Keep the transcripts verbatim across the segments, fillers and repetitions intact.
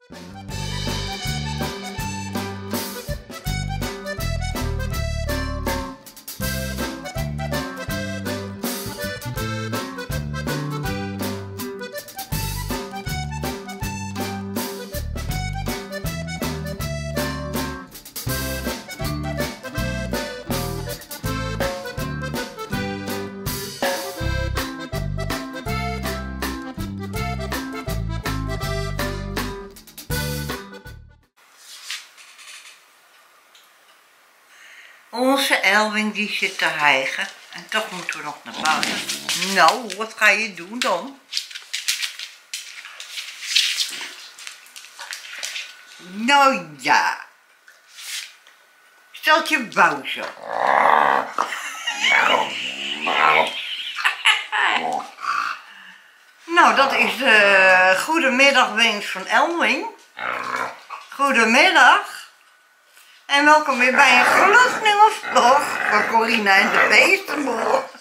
Onze Elwing die zit te hijgen en toch moeten we nog naar buiten. Nou, wat ga je doen dan? Nou ja. Stelt je buizen. Nou, dat is de goedemiddagwens van Elwing. Goedemiddag. En welkom weer bij een gloednieuwe vlog van Corina en de Beestenboel.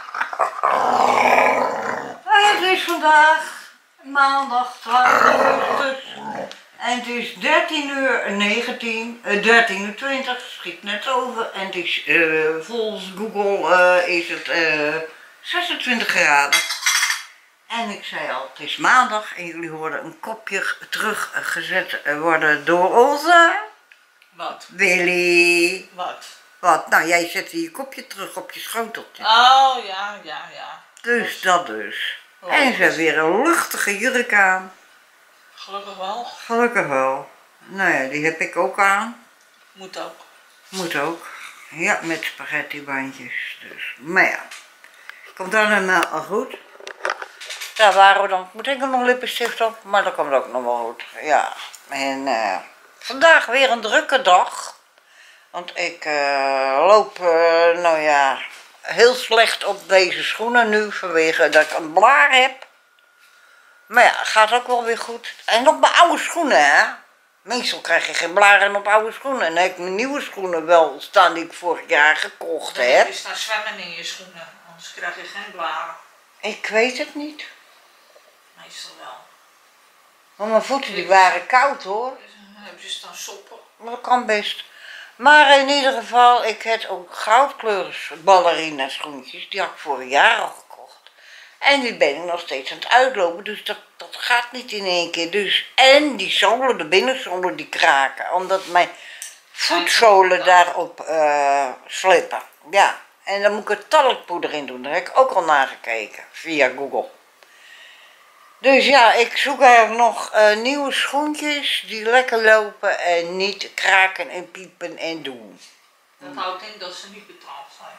Het is vandaag maandag twaalf augustus en het is dertien uur negentien, uh, dertien uur twintig, schiet net over. En het is, uh, volgens Google uh, is het uh, zesentwintig graden. En ik zei al, het is maandag en jullie hoorden een kopje teruggezet worden door onze... Wat? Willy. Wat? Wat? Nou, jij zette je kopje terug op je schoteltje. Oh, ja, ja, ja. Dus dus, dat dus. Oh, en ze hebben weer een luchtige jurk aan. Gelukkig wel. Gelukkig wel. Nou ja, die heb ik ook aan. Moet ook. Moet ook. Ja, met spaghettibandjes. Dus. Maar ja. Komt dan helemaal goed. Daar waren we dan. Moet ik nog lippenstift op? Maar dat komt ook nog wel goed. Ja. En... Uh, Vandaag weer een drukke dag, want ik uh, loop, uh, nou ja, heel slecht op deze schoenen nu vanwege dat ik een blaar heb. Maar ja, gaat ook wel weer goed. En op mijn oude schoenen, hè. Meestal krijg je geen blaren op oude schoenen. En dan heb ik mijn nieuwe schoenen wel staan die ik vorig jaar gekocht heb. Je staat zwemmen in je schoenen, anders krijg je geen blaren. Ik weet het niet. Meestal wel. Maar mijn voeten die waren koud hoor. Dan hebben ze staan soppen. Dat kan best. Maar in ieder geval, ik heb ook goudkleurige ballerina schoentjes. Die had ik vorig jaar al gekocht. En die ben ik nog steeds aan het uitlopen. Dus dat, dat gaat niet in één keer. Dus, en die zolen, de binnenzolen, die kraken. Omdat mijn voetzolen daarop uh, slippen. Ja. En dan moet ik er talkpoeder in doen. Daar heb ik ook al naar gekeken. Via Google. Dus ja, ik zoek eigenlijk nog uh, nieuwe schoentjes die lekker lopen en niet kraken en piepen en doen. Dat houdt in dat ze niet betaald zijn.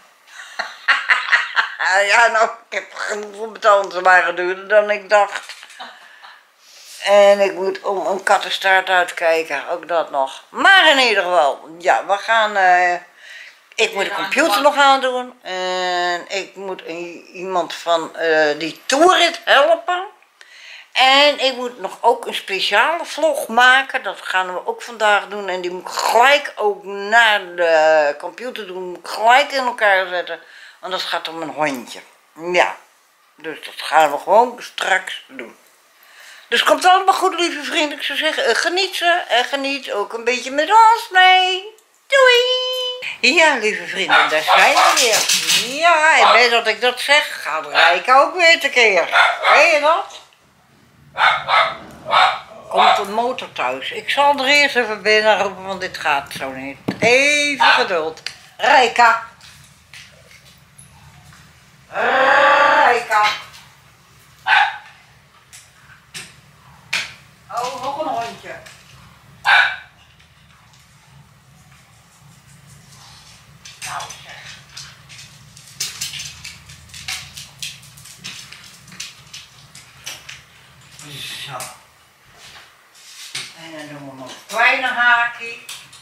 Ja, nou, ik heb genoeg voor betaald, ze waren duurder dan ik dacht. En ik moet om een kattenstaart uitkijken, ook dat nog. Maar in ieder geval, ja, we gaan... Uh, ik moet de computer nog aandoen. En ik moet een, iemand van uh, die Toerit helpen. En ik moet nog ook een speciale vlog maken, dat gaan we ook vandaag doen. En die moet ik gelijk ook naar de computer doen, moet ik gelijk in elkaar zetten. Want dat gaat om een hondje. Ja, dus dat gaan we gewoon straks doen. Dus komt allemaal goed, lieve vrienden. Ik zou zeggen, geniet ze en geniet ook een beetje met ons mee. Doei! Ja, lieve vrienden, daar zijn we weer. Ja, en met dat ik dat zeg, gaat Rijke ook weer tekeer. Weet je dat? Komt een motor thuis. Ik zal er eerst even binnen roepen, want dit gaat zo niet. Even geduld. Rijka. Rijka. Oh, nog een hondje. Nou zeg. Zo. En dan doen we nog een kleine haakje.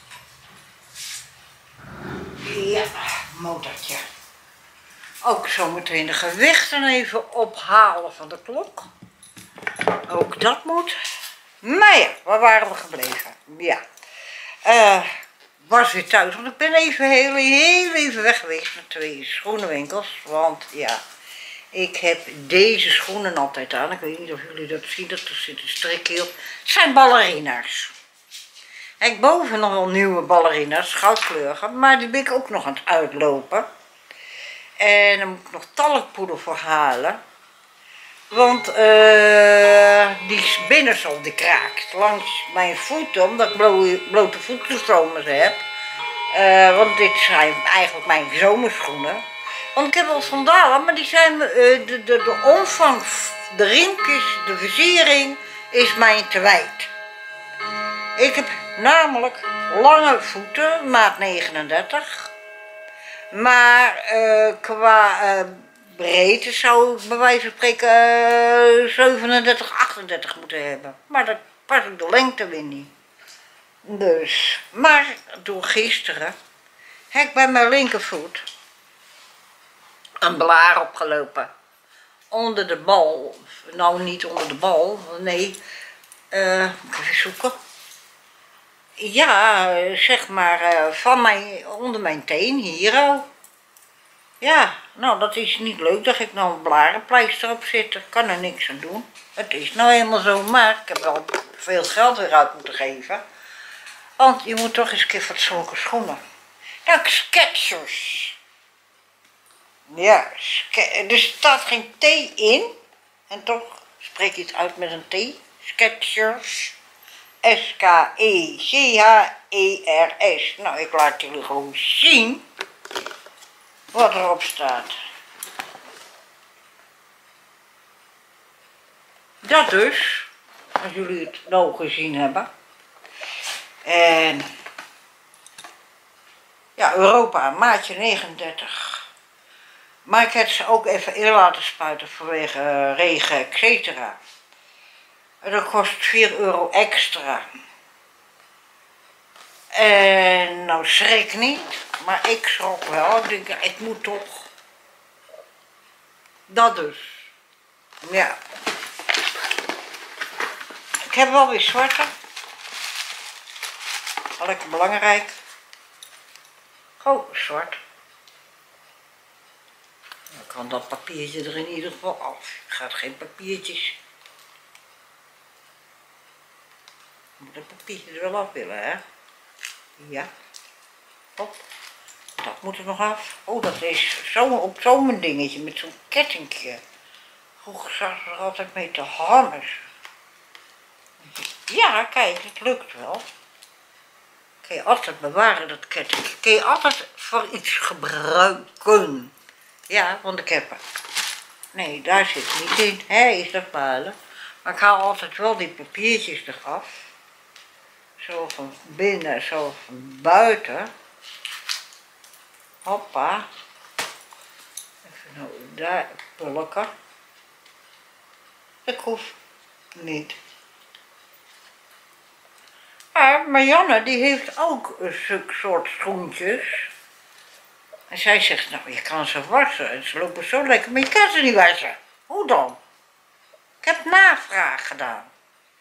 Ja, motortje. Ook zo meteen de gewichten even ophalen van de klok. Ook dat moet. Maar ja, waar waren we gebleven? Ja. Uh, was weer thuis, want ik ben even heel, heel even weg geweest naar twee schoenenwinkels. Want ja, Ik heb deze schoenen altijd aan. Ik weet niet of jullie dat zien, dat er zit een strikje op. Het zijn ballerina's. Ik heb boven nog wel nieuwe ballerina's, goudkleurige, maar die ben ik ook nog aan het uitlopen. En dan moet ik nog talkpoeder voor halen. Want uh, die binnenzol die kraakt langs mijn voeten, omdat ik blote voetenstomers heb. Uh, want dit zijn eigenlijk mijn zomerschoenen. Want ik heb wel sandalen, maar die zijn, uh, de, de, de omvang, de riempjes, de versiering is mij te wijd. Ik heb namelijk lange voeten, maat negenendertig. Maar uh, qua uh, breedte zou ik bij wijze van spreken uh, zevenendertig, achtendertig moeten hebben. Maar dat pas ik de lengte weer niet. Dus, maar door gisteren heb ik bij mijn linkervoet een blaar opgelopen. Onder de bal, nou niet onder de bal, nee, uh, even zoeken. Ja, zeg maar uh, van mijn, onder mijn teen, hier al. Ja, nou dat is niet leuk dat ik nou een blarenpleister op zit, ik kan er niks aan doen. Het is nou helemaal zo, maar ik heb wel veel geld weer uit moeten geven. Want je moet toch eens een keer fatsoenlijke schoenen. Nou, Skechers. Ja, er staat geen T in. En toch spreek je het uit met een T. Skechers. S K E C H E R S. Nou, ik laat jullie gewoon zien wat erop staat. Dat dus, als jullie het nou gezien hebben. En ja, Europa, maatje negenendertig. Maar ik heb ze ook even in laten spuiten vanwege uh, regen, et cetera. En dat kost vier euro extra. En nou schrik niet, maar ik schrok wel. Ik denk, ik moet toch. Dat dus. Ja. Ik heb wel weer zwarte. Lekker belangrijk. Gewoon zwart. Dan kan dat papiertje er in ieder geval af. Er gaat geen papiertjes. Je moet dat papiertje er wel af willen, hè? Ja. Hop. Dat moet er nog af. Oh, dat is zo, op zo'n dingetje met zo'n kettingje. Vroeger zag ze er altijd mee te hammen. Ja, kijk, het lukt wel. Kun je altijd bewaren, dat kettingje. Kun je altijd voor iets gebruiken. Ja, want ik heb het. Nee, daar zit niet in. Hé, is dat balen. Maar ik haal altijd wel die papiertjes eraf. Zo van binnen, zo van buiten. Hoppa. Even nou daar pulken. Ik hoef niet. Maar Marianne die heeft ook een soort schoentjes. En zij zegt, nou je kan ze wassen. En ze lopen zo lekker, maar je kan ze niet wassen. Hoe dan? Ik heb navraag gedaan.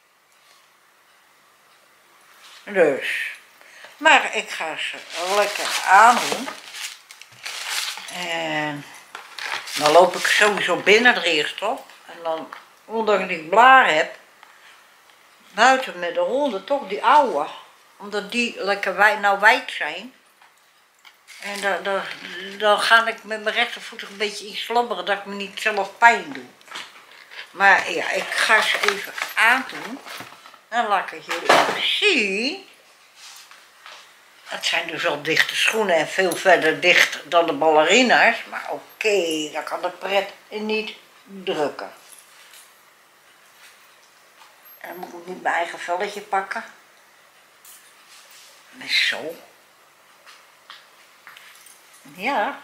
Dus. Maar ik ga ze lekker aandoen. En dan loop ik sowieso binnen er eerst op. En dan, omdat ik die blaar heb, buiten met de honden toch die oude. Omdat die lekker wij, nou wijd zijn. En dan, dan, dan ga ik met mijn rechtervoet een beetje iets slobberen dat ik me niet zelf pijn doe. Maar ja, ik ga ze even aandoen. Dan laat ik het jullie even zien. Het zijn dus wel dichte schoenen en veel verder dicht dan de ballerina's. Maar oké, okay, dan kan de pret niet drukken. En dan moet ik niet mijn eigen velletje pakken. En zo. Ja.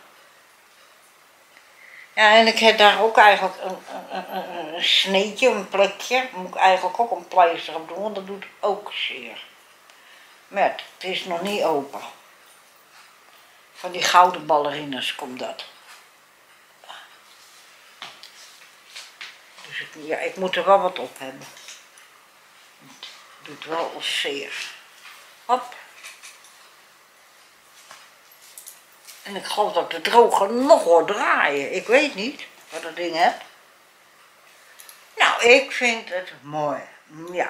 Ja, en ik heb daar ook eigenlijk een, een, een, een sneetje, een plekje. Daar moet ik eigenlijk ook een pleister op doen, want dat doet ook zeer. Maar het is nog niet open. Van die gouden ballerines komt dat. Dus ik, ja, ik moet er wel wat op hebben. Het doet wel zeer. Hop. En ik geloof dat de droger nog hoor draaien. Ik weet niet. voor dat ding hebt. Nou, ik vind het mooi. Ja.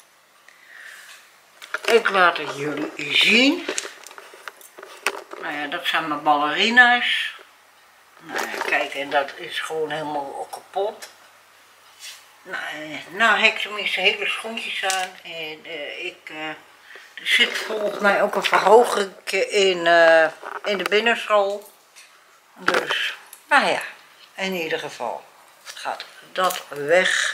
Ik laat het jullie zien. Nou ja, dat zijn mijn ballerina's. Nou ja, kijk, en dat is gewoon helemaal kapot. Nou, nou heb ik tenminste hele schoentjes aan. En uh, ik, uh, er zit volgens mij ook een verhoging in, uh, in de binnenschool. Dus, nou ja, in ieder geval gaat dat weg.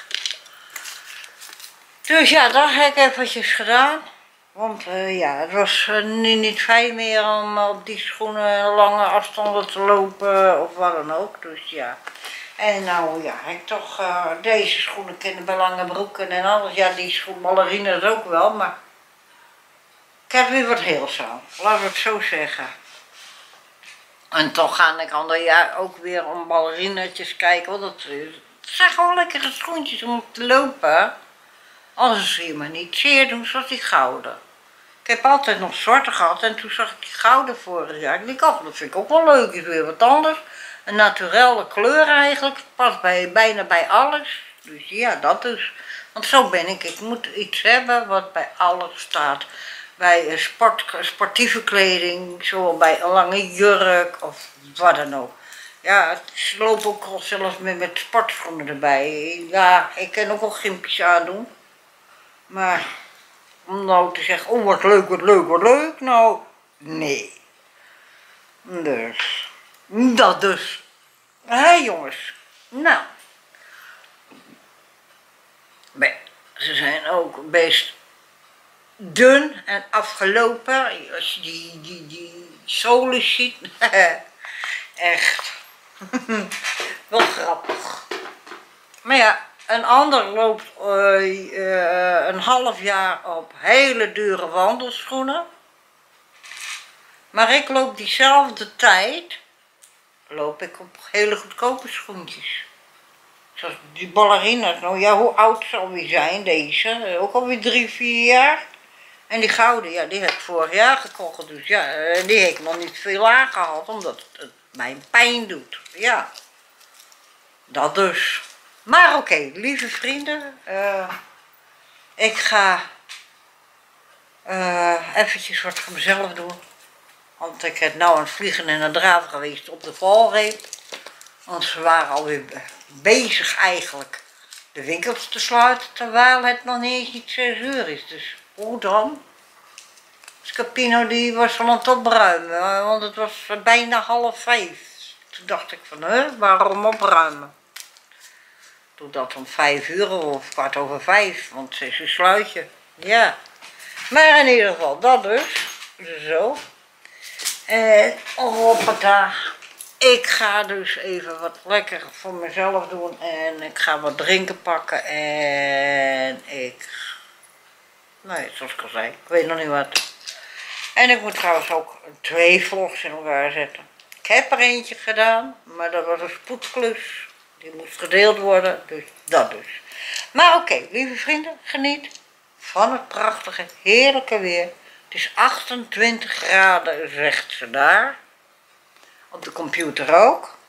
Dus ja, dat heb ik eventjes gedaan. Want uh, ja, het was uh, nu niet fijn meer om op die schoenen lange afstanden te lopen of wat dan ook. Dus ja. En nou ja, ik toch uh, deze schoenen kennen bij lange broeken en alles. Ja, die schoen ballerina's ook wel, maar ik heb weer wat heels aan. Laten we het zo zeggen. En toch ga ik ander jaar ook weer om ballerinetjes kijken. Want het, het zijn gewoon lekkere schoentjes om te lopen. Anders zie je me niet zeer doen zoals die gouden. Ik heb altijd nog zwarte gehad en toen zag ik die gouden vorig jaar. Ik dacht, oh, dat vind ik ook wel leuk, is weer wat anders. Een naturelle kleur eigenlijk, past bij, bijna bij alles. Dus ja, dat dus. Want zo ben ik, ik moet iets hebben wat bij alles staat. Bij sport, sportieve kleding, zowel bij een lange jurk of wat dan ook. Ja, ze lopen ook al zelfs met, met sportschoenen erbij. Ja, ik kan ook wel gimpjes aandoen. Maar om nou te zeggen, oh wat leuk, wat leuk, wat leuk, nou, nee. Dus, dat dus. Hé hey, jongens, nou. Ze zijn ook best dun en afgelopen. Als je die, die, die zolen ziet, echt wel grappig. Maar ja, een ander loopt uh, uh, een half jaar op hele dure wandelschoenen. Maar ik loop diezelfde tijd, loop ik op hele goedkope schoentjes. Zoals die ballerina's, nou ja, hoe oud zal die zijn deze? Ook alweer drie, vier jaar. En die gouden, ja, die heb ik vorig jaar gekocht. Dus ja, die heb ik nog niet veel aangehad, omdat het mij pijn doet. Ja, dat dus. Maar oké, okay, lieve vrienden, uh, ik ga uh, eventjes wat voor mezelf doen. Want ik heb nou aan het vliegen en aan het draven geweest op de valreep. Want ze waren alweer bezig eigenlijk de winkels te sluiten, terwijl het nog niet eens niet zes uur is. Dus hoe dan? Scapino die was al aan het opruimen, want het was bijna half vijf. Toen dacht ik van, hè, waarom opruimen? Toen dat om vijf uur of kwart over vijf, want zes uur sluit je. Ja, maar in ieder geval dat dus. Zo. En hoppata. Ik ga dus even wat lekker voor mezelf doen en ik ga wat drinken pakken en ik, nee, zoals ik al zei, ik weet nog niet wat. En ik moet trouwens ook twee vlogs in elkaar zetten. Ik heb er eentje gedaan, maar dat was een spoedklus, die moest gedeeld worden, dus dat dus. Maar oké, okay, lieve vrienden, geniet van het prachtige, heerlijke weer. Het is achtentwintig graden, zegt ze daar. Op de computer ook.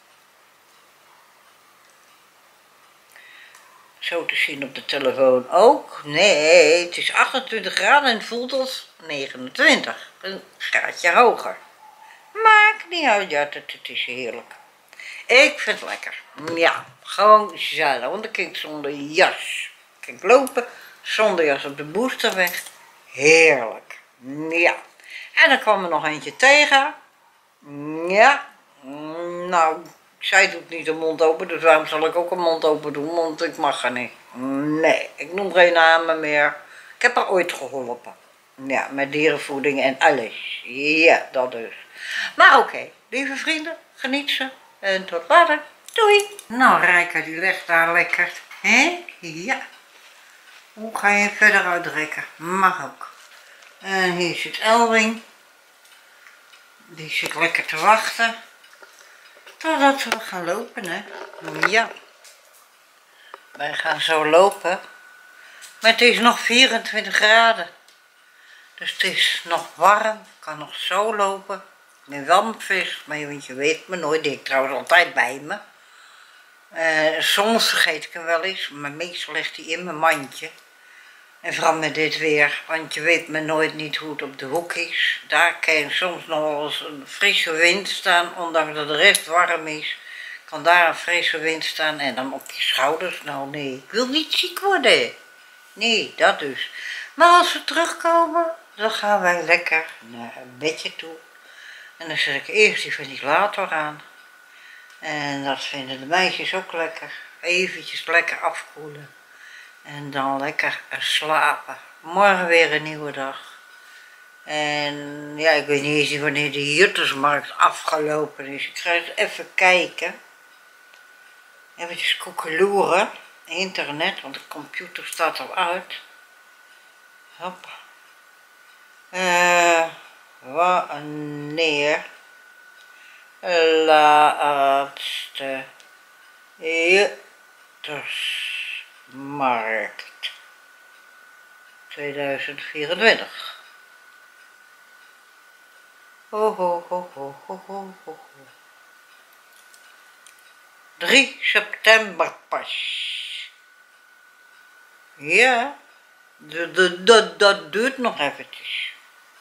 Zo te zien op de telefoon ook. Nee, het is achtentwintig graden en het voelt als negenentwintig. Een graadje hoger. Maakt niet uit, ja, het, het is heerlijk. Ik vind het lekker. Ja, gewoon gezellig. Want dan kijk ik zonder jas. Kijk lopen, zonder jas op de boosterweg. Heerlijk. Ja. En dan kwam er nog eentje tegen. Ja, nou, zij doet niet de mond open, dus waarom zal ik ook een mond open doen, want ik mag er niet. Nee, ik noem geen namen meer. Ik heb haar ooit geholpen. Ja, met dierenvoeding en alles. Ja, dat dus. Maar oké, okay, lieve vrienden, geniet ze. En tot later. Doei. Nou, Rijka, die legt daar lekker. Hé? Ja. Hoe ga je verder uitrekken? Mag ook. En hier zit Elwing. Die zit lekker te wachten. Totdat we gaan lopen, hè. Ja. Wij gaan zo lopen. Maar het is nog vierentwintig graden. Dus het is nog warm. Ik kan nog zo lopen. Ik ben wel met vis, maar want je weet me nooit. Die heb ik trouwens altijd bij me. Uh, soms vergeet ik hem wel eens, maar meestal ligt hij in mijn mandje. En vooral met dit weer, want je weet maar nooit niet hoe het op de hoek is. Daar kan je soms nog wel eens een frisse wind staan, ondanks dat de rest warm is. Kan daar een frisse wind staan en dan op je schouders. Nou nee, ik wil niet ziek worden. Nee, dat dus. Maar als we terugkomen, dan gaan wij lekker naar een bedje toe. En dan zet ik eerst die ventilator aan. En dat vinden de meisjes ook lekker. Eventjes lekker afkoelen. En dan lekker slapen. Morgen weer een nieuwe dag. En ja, ik weet niet eens wanneer de Juttersmarkt afgelopen is. Ik ga eens even kijken. Even koekeloeren. Internet, want de computer staat al uit. Hop. Uh, wanneer laatste Juttersmarkt tweeduizend vierentwintig. Ho, ho, ho, ho, ho, ho, ho. drie september pas. Ja, dat, dat, dat duurt nog eventjes.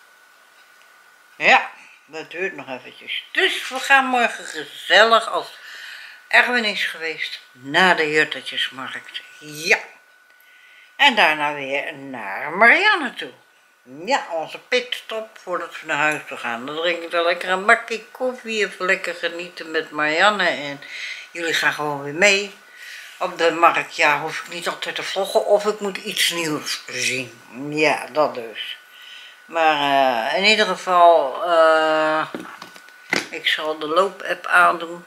Ja, dat duurt nog eventjes. Dus we gaan morgen gezellig, als Erwin is geweest, naar de Juttertjesmarkt. Ja. En daarna weer naar Marianne toe. Ja, onze pitstop voordat we naar huis toe gaan. Dan drink ik dan lekker een bakje koffie, even lekker genieten met Marianne. En jullie gaan gewoon weer mee. Op de markt, ja, hoef ik niet altijd te vloggen of ik moet iets nieuws zien. Ja, dat dus. Maar uh, in ieder geval, uh, ik zal de loop-app aandoen.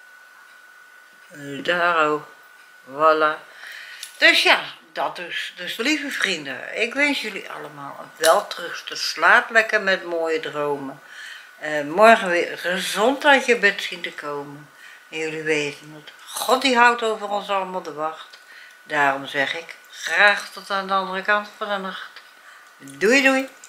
Uh, daar ook. Voilà. Dus ja, dat dus. Dus lieve vrienden, ik wens jullie allemaal een welterusten. Slaap lekker met mooie dromen. Uh, morgen weer gezond uit je bed zien te komen. En jullie weten het. God die houdt over ons allemaal de wacht. Daarom zeg ik graag tot aan de andere kant van de nacht. Doei doei.